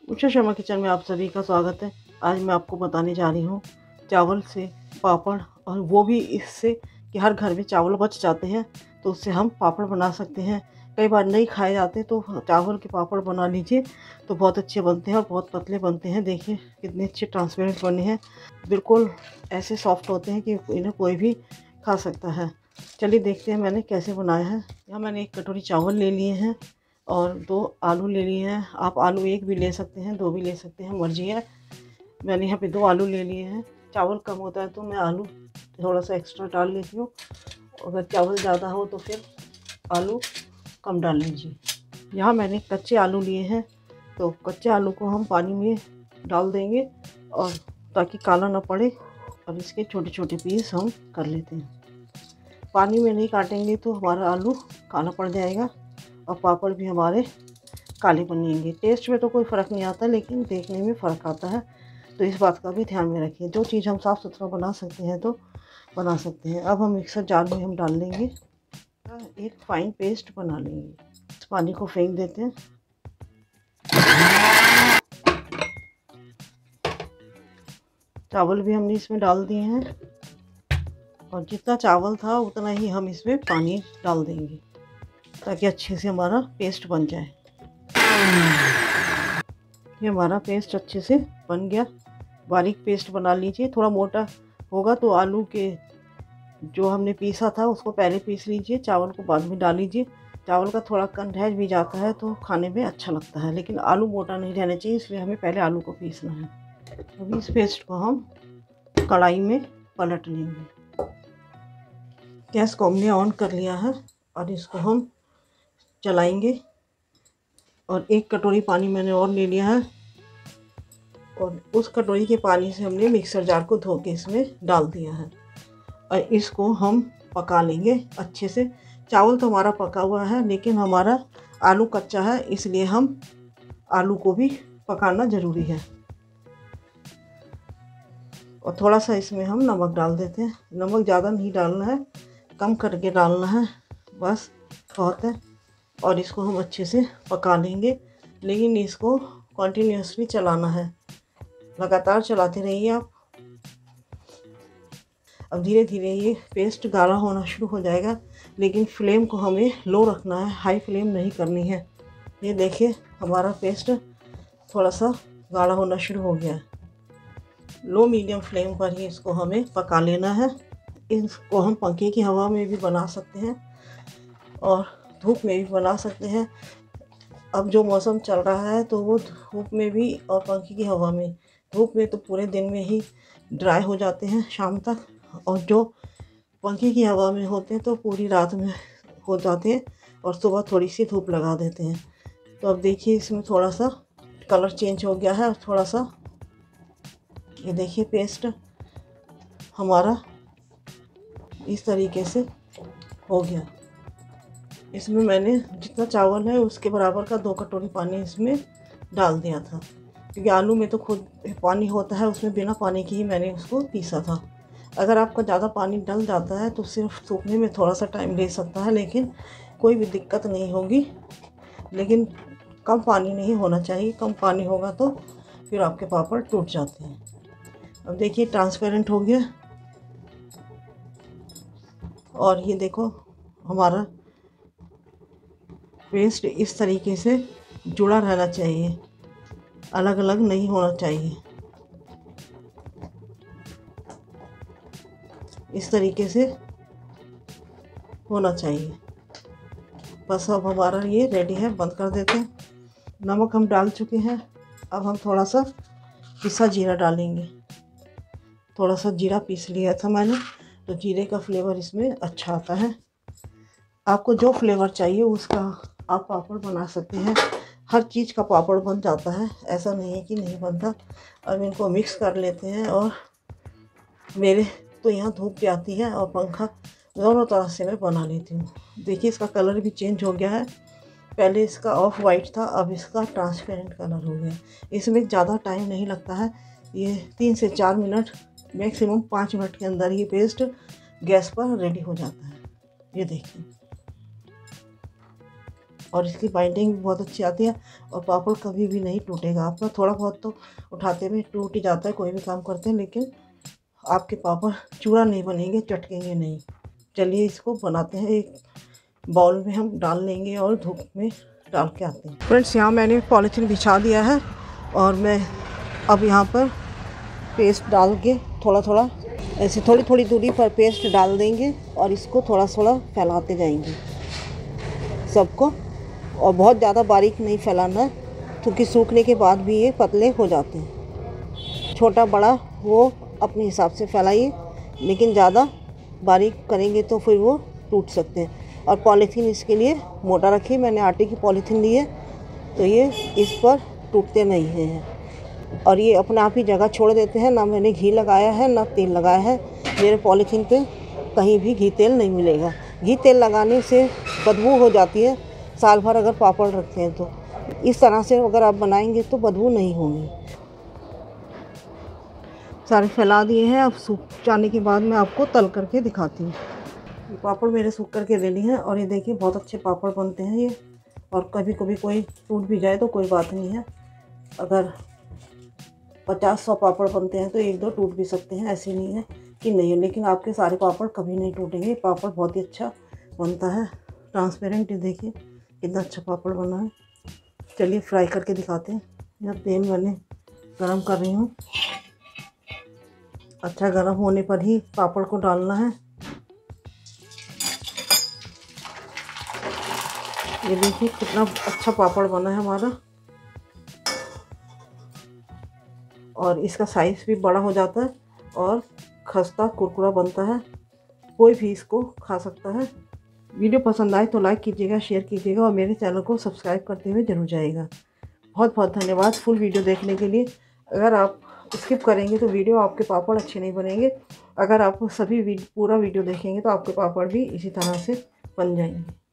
Usha Sharma kitchen में आप सभी का स्वागत है। आज मैं आपको बताने जा रही हूँ चावल से पापड़, और वो भी इससे कि हर घर में चावल बच जाते हैं तो उससे हम पापड़ बना सकते हैं। कई बार नहीं खाए जाते तो चावल के पापड़ बना लीजिए तो बहुत अच्छे बनते हैं और बहुत पतले बनते हैं। देखिए कितने अच्छे ट्रांसपेरेंट बने हैं, बिल्कुल ऐसे सॉफ्ट होते हैं कि इन्हें कोई भी खा सकता है। चलिए देखते हैं मैंने कैसे बनाया है। यहाँ मैंने 1 कटोरी चावल ले लिए हैं और 2 आलू ले लिए हैं। आप आलू 1 भी ले सकते हैं, 2 भी ले सकते हैं, मर्जी है। मैंने यहाँ पे 2 आलू ले लिए हैं। चावल कम होता है तो मैं आलू थोड़ा सा एक्स्ट्रा डाल लेती हूँ। अगर चावल ज़्यादा हो तो फिर आलू कम डाल लीजिए। यहाँ मैंने कच्चे आलू लिए हैं तो कच्चे आलू को हम पानी में डाल देंगे और ताकि काला ना पड़े, और इसके छोटे छोटे पीस हम कर लेते हैं। पानी में नहीं काटेंगे तो हमारा आलू काला पड़ जाएगा और पापड़ भी हमारे काले बनेंगे। टेस्ट में तो कोई फ़र्क नहीं आता, लेकिन देखने में फ़र्क आता है, तो इस बात का भी ध्यान में रखिए। जो चीज़ हम साफ़ सुथरा बना सकते हैं तो बना सकते हैं। अब हम मिक्सर जार में हम डाल लेंगे, एक फाइन पेस्ट बना लेंगे। इस पानी को फेंक देते हैं। चावल भी हमने इसमें डाल दिए हैं और जितना चावल था उतना ही हम इसमें पानी डाल देंगे ताकि अच्छे से हमारा पेस्ट बन जाए। ये हमारा पेस्ट अच्छे से बन गया। बारीक पेस्ट बना लीजिए। थोड़ा मोटा होगा तो आलू के जो हमने पीसा था उसको पहले पीस लीजिए, चावल को बाद में डाल लीजिए। चावल का थोड़ा कन रह भी जाता है तो खाने में अच्छा लगता है, लेकिन आलू मोटा नहीं रहना चाहिए, इसलिए हमें पहले आलू को पीसना है। अभी इस पेस्ट को हम कढ़ाई में पलट लेंगे। गैस को हमने ऑन कर लिया है और इसको हम चलाएंगे। और 1 कटोरी पानी मैंने और ले लिया है और उस कटोरी के पानी से हमने मिक्सर जार को धो के इसमें डाल दिया है और इसको हम पका लेंगे अच्छे से। चावल तो हमारा पका हुआ है, लेकिन हमारा आलू कच्चा है, इसलिए हम आलू को भी पकाना ज़रूरी है। और थोड़ा सा इसमें हम नमक डाल देते हैं। नमक ज़्यादा नहीं डालना है, कम करके डालना है, बस बहुत है। और इसको हम अच्छे से पका लेंगे, लेकिन इसको कंटिन्यूसली चलाना है, लगातार चलाते रहिए आप। अब धीरे धीरे ये पेस्ट गाढ़ा होना शुरू हो जाएगा, लेकिन फ्लेम को हमें लो रखना है, हाई फ्लेम नहीं करनी है। ये देखिए हमारा पेस्ट थोड़ा सा गाढ़ा होना शुरू हो गया है। लो मीडियम फ्लेम पर ही इसको हमें पका लेना है। इसको हम पंखे की हवा में भी बना सकते हैं और धूप में भी बना सकते हैं। अब जो मौसम चल रहा है तो वो धूप में भी और पंखे की हवा में। धूप में तो पूरे दिन में ही ड्राई हो जाते हैं शाम तक, और जो पंखे की हवा में होते हैं तो पूरी रात में हो जाते हैं और सुबह थोड़ी सी धूप लगा देते हैं। तो अब देखिए इसमें थोड़ा सा कलर चेंज हो गया है और थोड़ा सा ये देखिए पेस्ट हमारा इस तरीके से हो गया। इसमें मैंने जितना चावल है उसके बराबर का 2 कटोरी पानी इसमें डाल दिया था, क्योंकि आलू में तो खुद पानी होता है, उसमें बिना पानी के ही मैंने उसको पीसा था। अगर आपका ज़्यादा पानी डल जाता है तो सिर्फ सूखने में थोड़ा सा टाइम ले सकता है, लेकिन कोई भी दिक्कत नहीं होगी। लेकिन कम पानी नहीं होना चाहिए, कम पानी होगा तो फिर आपके पापड़ टूट जाते हैं। अब देखिए ट्रांसपेरेंट हो गया और ये देखो हमारा पेस्ट इस तरीके से जुड़ा रहना चाहिए, अलग अलग नहीं होना चाहिए। इस तरीके से होना चाहिए। बस अब हमारा ये रेडी है, बंद कर देते हैं। नमक हम डाल चुके हैं। अब हम थोड़ा सा पिसा जीरा डालेंगे। थोड़ा सा जीरा पीस लिया था मैंने, तो जीरे का फ्लेवर इसमें अच्छा आता है। आपको जो फ्लेवर चाहिए उसका आप पापड़ बना सकते हैं। हर चीज़ का पापड़ बन जाता है, ऐसा नहीं है कि नहीं बनता। अब इनको मिक्स कर लेते हैं। और मेरे तो यहाँ धूप भी आती है और पंखा, दोनों तरह से मैं बना लेती हूँ। देखिए इसका कलर भी चेंज हो गया है। पहले इसका ऑफ वाइट था, अब इसका ट्रांसपेरेंट कलर हो गया। इसमें ज़्यादा टाइम नहीं लगता है, ये 3 से 4 मिनट, मैक्सिमम 5 मिनट के अंदर ये पेस्ट गैस पर रेडी हो जाता है। ये देखिए, और इसकी बाइंडिंग भी बहुत अच्छी आती है और पापड़ कभी भी नहीं टूटेगा आपका। थोड़ा बहुत तो उठाते में टूट ही जाता है, कोई भी काम करते हैं, लेकिन आपके पापड़ चूरा नहीं बनेंगे, चटकेंगे नहीं। चलिए इसको बनाते हैं। एक बाउल में हम डाल लेंगे और धूप में डाल के आते हैं। फ्रेंड्स, यहाँ मैंने पॉलीथीन बिछा दिया है और मैं अब यहाँ पर पेस्ट डाल के थोड़ा थोड़ा ऐसे थोड़ी थोड़ी दूरी पर पेस्ट डाल देंगे और इसको थोड़ा थोड़ा फैलाते जाएंगे सबको। और बहुत ज़्यादा बारीक नहीं फैलाना है, क्योंकि सूखने के बाद भी ये पतले हो जाते हैं। छोटा बड़ा वो अपने हिसाब से फैलाइए, लेकिन ज़्यादा बारीक करेंगे तो फिर वो टूट सकते हैं। और पॉलीथीन इसके लिए मोटा रखिए। मैंने आटे की पॉलीथीन ली है तो ये इस पर टूटते नहीं हैं और ये अपने आप ही जगह छोड़ देते हैं। ना मैंने घी लगाया है ना तेल लगाया है। मेरे पॉलीथीन पे कहीं भी घी तेल नहीं मिलेगा। घी तेल लगाने से बदबू हो जाती है, साल भर अगर पापड़ रखते हैं तो। इस तरह से अगर आप बनाएंगे तो बदबू नहीं होगी। सारे फैला दिए हैं। अब सूख जाने के बाद मैं आपको तल करके दिखाती हूँ। पापड़ मेरे सूख करके रेडी हैं और ये देखिए बहुत अच्छे पापड़ बनते हैं ये। और कभी कभी कोई टूट भी जाए तो कोई बात नहीं है। अगर 50-100 पापड़ बनते हैं तो 1-2 टूट भी सकते हैं, ऐसे नहीं है कि नहीं है। लेकिन आपके सारे पापड़ कभी नहीं टूटेंगे। पापड़ बहुत ही अच्छा बनता है, ट्रांसपेरेंट। ये देखिए कितना अच्छा पापड़ बना है। चलिए फ्राई करके दिखाते हैं। यह तेल मैंने गरम कर रही हूँ। अच्छा गरम होने पर ही पापड़ को डालना है। ये देखिए कितना अच्छा पापड़ बना है हमारा। और इसका साइज़ भी बड़ा हो जाता है और खस्ता कुरकुरा बनता है। कोई भी इसको खा सकता है। वीडियो पसंद आए तो लाइक कीजिएगा, शेयर कीजिएगा और मेरे चैनल को सब्सक्राइब करते हुए जरूर जाइएगा। बहुत बहुत धन्यवाद फुल वीडियो देखने के लिए। अगर आप स्किप करेंगे तो वीडियो आपके पापड़ अच्छे नहीं बनेंगे। अगर आप पूरा वीडियो देखेंगे तो आपके पापड़ भी इसी तरह से बन जाएंगे।